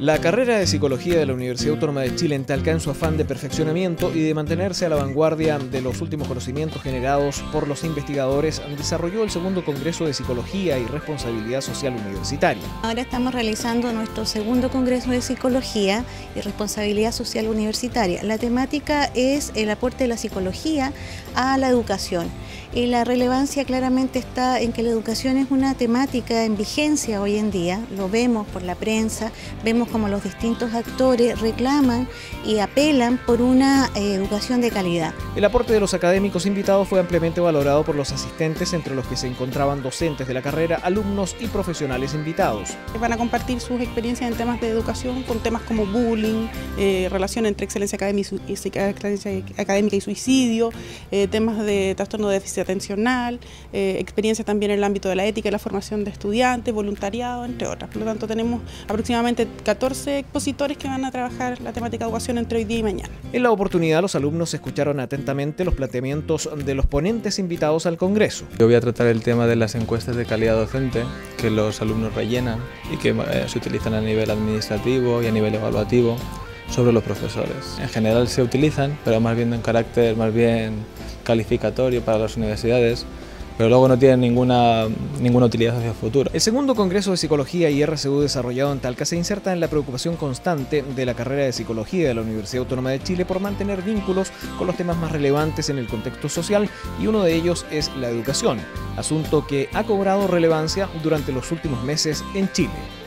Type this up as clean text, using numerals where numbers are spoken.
La carrera de Psicología de la Universidad Autónoma de Chile en Talca, en su afán de perfeccionamiento y de mantenerse a la vanguardia de los últimos conocimientos generados por los investigadores, desarrolló el segundo Congreso de Psicología y Responsabilidad Social Universitaria. Ahora estamos realizando nuestro segundo Congreso de Psicología y Responsabilidad Social Universitaria. La temática es el aporte de la psicología a la educación. Y la relevancia claramente está en que la educación es una temática en vigencia hoy en día, lo vemos por la prensa, vemos como los distintos actores reclaman y apelan por una educación de calidad. El aporte de los académicos invitados fue ampliamente valorado por los asistentes, entre los que se encontraban docentes de la carrera, alumnos y profesionales invitados. Van a compartir sus experiencias en temas de educación con temas como bullying, relación entre excelencia académica y suicidio, temas de trastorno de déficit atencional, experiencia también en el ámbito de la ética y la formación de estudiantes, voluntariado, entre otras. Por lo tanto, tenemos aproximadamente 14 expositores que van a trabajar la temática de educación entre hoy día y mañana. En la oportunidad, los alumnos escucharon atentamente los planteamientos de los ponentes invitados al Congreso. Yo voy a tratar el tema de las encuestas de calidad docente que los alumnos rellenan y que se utilizan a nivel administrativo y a nivel evaluativo sobre los profesores. En general se utilizan, pero más bien en carácter calificatorio para las universidades, pero luego no tienen ninguna utilidad hacia el futuro. El segundo Congreso de Psicología y RCU desarrollado en Talca se inserta en la preocupación constante de la carrera de Psicología de la Universidad Autónoma de Chile por mantener vínculos con los temas más relevantes en el contexto social, y uno de ellos es la educación, asunto que ha cobrado relevancia durante los últimos meses en Chile.